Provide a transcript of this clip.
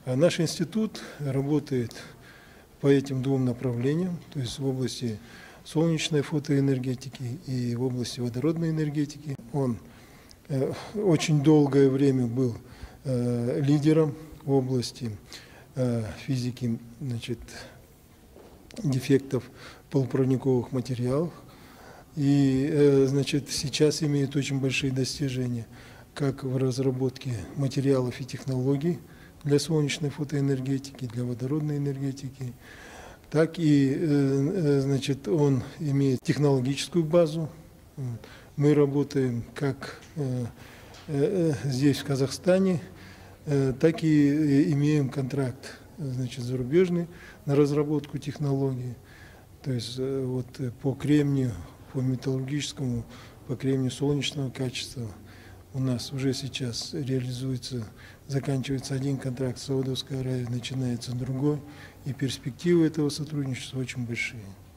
Наш институт работает по этим двум направлениям, то есть в области солнечной фотоэнергетики и в области водородной энергетики. Он очень долгое время был лидером в области физики, дефектов полупроводниковых материалов. И сейчас имеет очень большие достижения как в разработке материалов и технологий для солнечной фотоэнергетики, для водородной энергетики, так и он имеет технологическую базу. Мы работаем как здесь, в Казахстане, так и имеем контракт зарубежный на разработку технологий. То есть по кремнию, по металлургическому, по кремнию солнечного качества у нас уже сейчас реализуется, заканчивается один контракт с Саудовской Аравией, начинается другой, и перспективы этого сотрудничества очень большие.